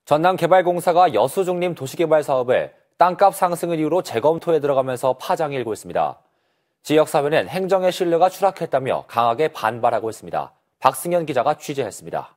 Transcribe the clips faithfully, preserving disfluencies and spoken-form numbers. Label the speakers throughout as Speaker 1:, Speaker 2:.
Speaker 1: 전남개발공사가 여수중림 도시개발 사업을 땅값 상승을 이유로 재검토에 들어가면서 파장이 일고 있습니다. 지역사회는 행정의 신뢰가 추락했다며 강하게 반발하고 있습니다. 박승현 기자가 취재했습니다.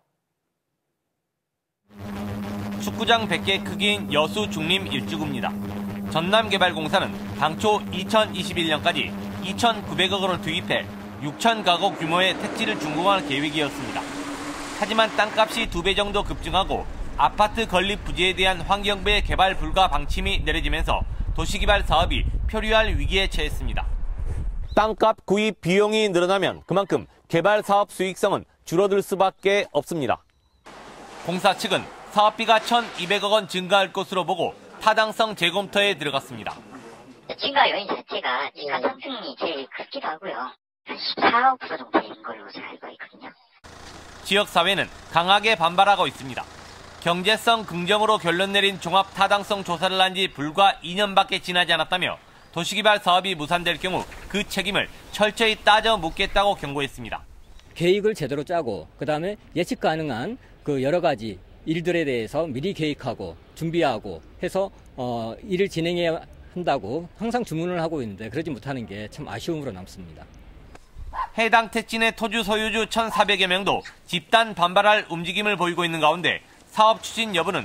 Speaker 2: 축구장 백 개 크기인 여수중림 일주구입니다. 전남개발공사는 당초 이천이십일 년까지 이천구백억 원을 투입해 육천 가구 규모의 택지를 준공할 계획이었습니다. 하지만 땅값이 두 배 정도 급증하고 아파트 건립 부지에 대한 환경부의 개발 불가 방침이 내려지면서 도시개발 사업이 표류할 위기에 처했습니다. 땅값 구입 비용이 늘어나면 그만큼 개발 사업 수익성은 줄어들 수밖에 없습니다. 공사 측은 사업비가 천이백억 원 증가할 것으로 보고 타당성 재검토에 들어갔습니다.
Speaker 3: 증가 요인 자체가 집값 상승이 제일 크기도 하고요. 한 십사억 퍼센트 정도 되는 걸로 알고 있거든요.
Speaker 2: 지역사회는 강하게 반발하고 있습니다. 경제성 긍정으로 결론 내린 종합 타당성 조사를 한 지 불과 이 년밖에 지나지 않았다며 도시개발 사업이 무산될 경우 그 책임을 철저히 따져 묻겠다고 경고했습니다.
Speaker 4: 계획을 제대로 짜고 그다음에 예측 가능한 그 여러 가지 일들에 대해서 미리 계획하고 준비하고 해서 어, 일을 진행해야 한다고 항상 주문을 하고 있는데 그러지 못하는 게 참 아쉬움으로 남습니다.
Speaker 2: 해당 택지 내 토지 소유주 천사백여 명도 집단 반발할 움직임을 보이고 있는 가운데 사업 추진 여부는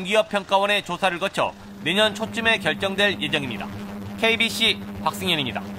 Speaker 2: 지방공기업평가원의 조사를 거쳐 내년 초쯤에 결정될 예정입니다. 케이비씨 박승현입니다.